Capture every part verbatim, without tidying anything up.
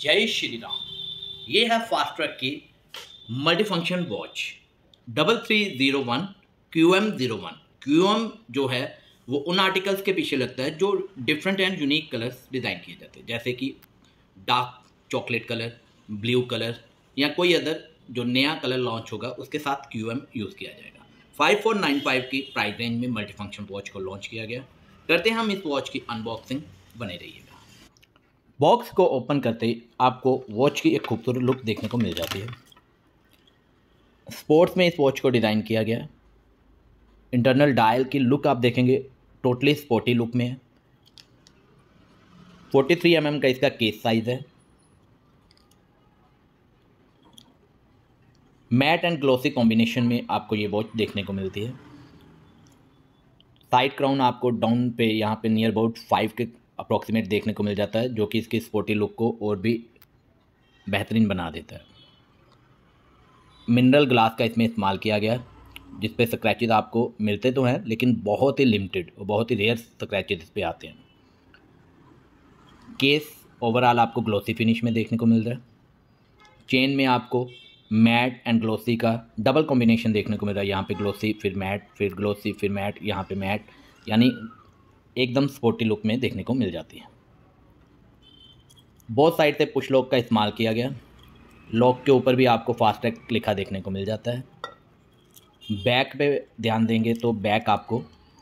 जय श्री राम। ये है फास्ट ट्रैक की multi function watch double three zero one Q M zero one. Q M जो है वो उन आर्टिकल्स के पीछे लगता है जो different and unique colours design किए जाते हैं, जैसे कि dark chocolate colour, blue colour या कोई अदर जो नया कलर लॉन्च होगा उसके साथ क्यू एम यूज़ किया जाएगा। फाइव फोर नाइन फाइव की प्राइस रेंज में मल्टी फंक्शन वॉच को लॉन्च किया गया। करते हैं हम इस वॉच की अनबॉक्सिंग, बने रहिएगा। बॉक्स को ओपन करते ही आपको वॉच की एक खूबसूरत लुक देखने को मिल जाती है। स्पोर्ट्स में इस वॉच को डिज़ाइन किया गया है। इंटरनल डायल की लुक आप देखेंगे टोटली स्पोर्टी लुक में है। फोर्टी थ्री एम एम का इसका केस साइज़ है। मैट एंड ग्लोसी कॉम्बिनेशन में आपको ये वॉच देखने को मिलती है। साइड क्राउन आपको डाउन पे यहाँ पे नियर अबाउट फाइव के अप्रॉक्सीमेट देखने को मिल जाता है, जो कि इसकी स्पोर्टी लुक को और भी बेहतरीन बना देता है। मिनरल ग्लास का इसमें इस्तेमाल किया गया है, जिस पे स्क्रैचेस आपको मिलते तो हैं लेकिन बहुत ही लिमिटेड और बहुत ही रेयर स्क्रैचेस इस पे आते हैं। केस ओवरऑल आपको ग्लोसी फिनिश में देखने को मिल रहा है। चेन में आपको मैट एंड ग्लोसी का डबल कॉम्बिनेशन देखने को मिल रहा है। यहाँ पे ग्लोसी फिर मैट फिर ग्लोसी फिर मैट, यहाँ पे मैट, यानी एकदम स्पोर्टी लुक में देखने को मिल जाती है। बोथ साइड से पुश लॉक का इस्तेमाल किया गया। लॉक के ऊपर भी आपको फास्ट ट्रैक लिखा देखने को मिल जाता है। बैक पे ध्यान देंगे तो बैक आपको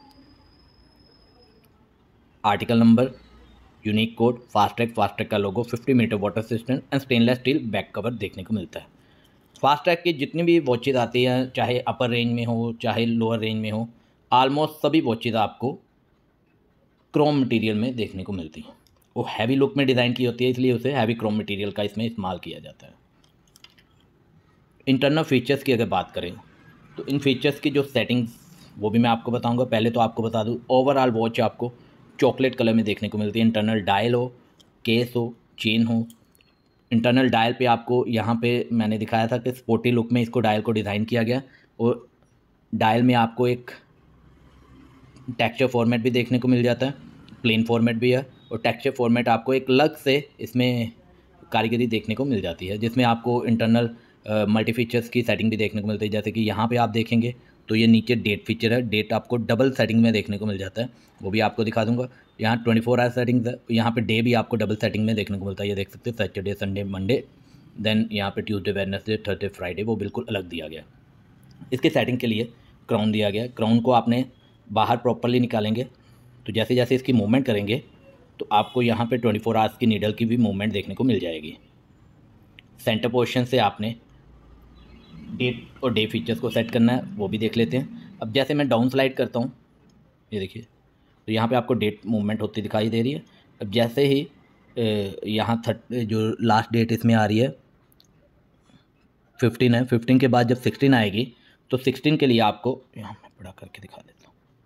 article number, unique code, fast track fast track का logo, fifty metre water resistant and stainless steel back cover देखने को मिलता है। फास्ट ट्रैक की जितनी भी वॉचेज आती हैं, चाहे अपर रेंज में हो चाहे लोअर रेंज में हो, ऑलमोस्ट सभी वॉचेज आपको क्रोम मटेरियल में देखने को मिलती है। वो हैवी लुक में डिज़ाइन की होती है, इसलिए उसे हैवी क्रोम मटेरियल का इसमें इस्तेमाल किया जाता है। इंटरनल फीचर्स की अगर बात करें तो इन फीचर्स की जो सेटिंग्स वो भी मैं आपको बताऊंगा। पहले तो आपको बता दूं, ओवरऑल वॉच आपको चॉकलेट कलर में देखने को मिलती है। इंटरनल डायल हो, केस हो, चेन हो। इंटरनल डायल पे आपको यहाँ पे मैंने दिखाया था कि स्पोर्टी लुक में इसको डायल को डिज़ाइन किया गया, और डायल में आपको एक टेक्सचर फॉर्मेट भी देखने को मिल जाता है। प्लेन फॉर्मेट भी है, और टेक्सचर फॉर्मेट आपको एक अलग से इसमें कारीगरी देखने को मिल जाती है, जिसमें आपको इंटरनल मल्टी फीचर्स की सेटिंग भी देखने को मिलती है। जैसे कि यहाँ पे आप देखेंगे तो ये नीचे डेट फीचर है, डेट आपको डबल सेटिंग में देखने को मिल जाता है, वो भी आपको दिखा दूंगा। यहाँ ट्वेंटी फोर आवर सेटिंग्स है, यहाँ पे डे भी आपको डबल सेटिंग में देखने को मिलता है। ये देख सकते हैं, सैटरडे संडे मंडे, देन यहाँ पे ट्यूसडे वेडनेसडे थर्सडे फ्राइडे, वो बिल्कुल अलग दिया गया। इसके सेटिंग के लिए क्राउन दिया गया। क्राउन को आपने बाहर प्रॉपरली निकालेंगे तो जैसे जैसे इसकी मूवमेंट करेंगे तो आपको यहाँ पे ट्वेंटी फोर आवर्स की नीडल की भी मूवमेंट देखने को मिल जाएगी। सेंटर पोजीशन से आपने डेट और डे फीचर्स को सेट करना है, वो भी देख लेते हैं। अब जैसे मैं डाउन स्लाइड करता हूँ, ये देखिए, तो यहाँ पे आपको डेट मूवमेंट होती दिखाई दे रही है। अब जैसे ही यहाँ थर्ट जो लास्ट डेट इसमें आ रही है फिफ्टीन है, फिफ्टीन के बाद जब सिक्सटीन आएगी तो सिक्सटीन के लिए आपको यहाँ मैं बड़ा करके दिखा देता हूँ।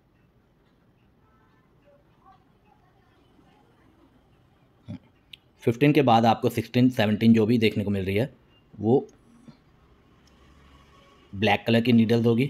फिफ्टीन के बाद आपको सिक्सटीन सेवनटीन जो भी देखने को मिल रही है वो ब्लैक कलर की नीडल्स होगी।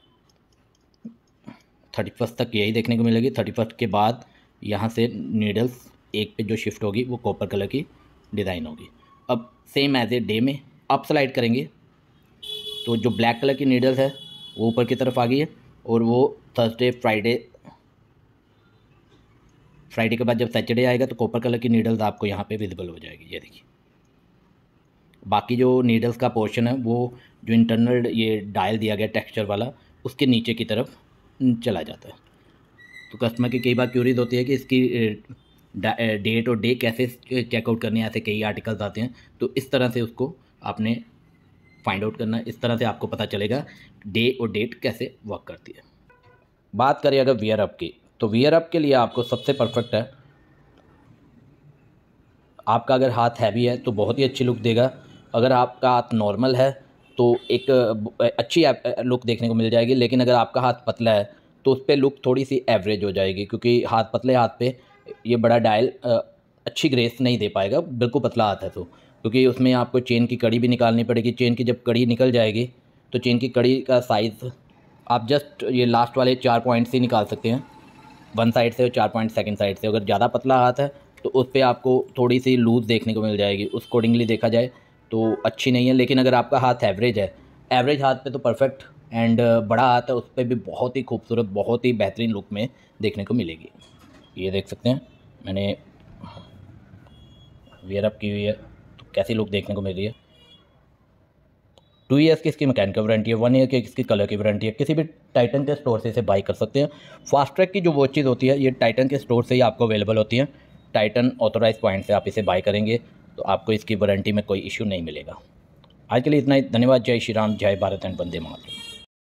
थर्टी फर्स्ट तक यही देखने को मिलेगी। थर्टी फर्स्ट के बाद यहाँ से नीडल्स एक पे जो शिफ्ट होगी वो कॉपर कलर की डिज़ाइन होगी। अब सेम एज ए डे में अप स्लाइड करेंगे तो जो ब्लैक कलर की नीडल्स है वो ऊपर की तरफ आ गई है, और वो थर्सडे फ्राइडे फ्राइडे के बाद जब सैटरडे आएगा तो कॉपर कलर की नीडल्स आपको यहाँ पे विजिबल हो जाएगी। ये देखिए, बाकी जो नीडल्स का पोर्शन है वो जो इंटरनल ये डायल दिया गया टेक्सचर वाला, उसके नीचे की तरफ चला जाता है। तो कस्टमर की कई बार क्यूरीज होती है कि इसकी डेट और डे कैसे चेकआउट करनी है। ऐसे कई आर्टिकल्स आते हैं, तो इस तरह से उसको आपने फाइंड आउट करना है। इस तरह से आपको पता चलेगा डे और डेट कैसे वर्क करती है। बात करें अगर वियर अप की, तो वियर अप के लिए आपको सबसे परफेक्ट है, आपका अगर हाथ हैवी है तो बहुत ही अच्छी लुक देगा। अगर आपका हाथ नॉर्मल है तो एक अच्छी लुक देखने को मिल जाएगी, लेकिन अगर आपका हाथ पतला है तो उस पर लुक थोड़ी सी एवरेज हो जाएगी, क्योंकि हाथ पतले हाथ पे ये बड़ा डायल अच्छी ग्रेस नहीं दे पाएगा, बिल्कुल पतला हाथ है तो, क्योंकि उसमें आपको चेन की कड़ी भी निकालनी पड़ेगी। चेन की जब कड़ी निकल जाएगी तो चेन की कड़ी का साइज़ आप जस्ट ये लास्ट वाले चार पॉइंट से निकाल सकते हैं, वन साइड से और चार पॉइंट सेकेंड साइड से। अगर ज़्यादा पतला हाथ है तो उस पर आपको थोड़ी सी लूज़ देखने को मिल जाएगी। उस अकॉर्डिंगली देखा जाए तो अच्छी नहीं है, लेकिन अगर आपका हाथ एवरेज है, एवरेज हाथ पे तो परफेक्ट, एंड बड़ा हाथ है उस पर भी बहुत ही खूबसूरत, बहुत ही बेहतरीन लुक में देखने को मिलेगी। ये देख सकते हैं मैंने वेयर अप की हुई है, तो कैसी लुक देखने को मिल रही है। टू ईयर्स की इसकी मैकेनिकल वारंटी है, वन ईयर की इसकी कलर की वारंटी है। किसी भी टाइटन के स्टोर से इसे बाई कर सकते हैं। फास्ट ट्रैक की जो वो चीज़ होती है, ये टाइटन के स्टोर से ही आपको अवेलेबल होती है। टाइटन ऑथोराइज पॉइंट से आप इसे बाई करेंगे तो आपको इसकी वारंटी में कोई इशू नहीं मिलेगा। आज के लिए इतना ही, धन्यवाद। जय श्री राम, जय भारत एंड वंदे मातरम।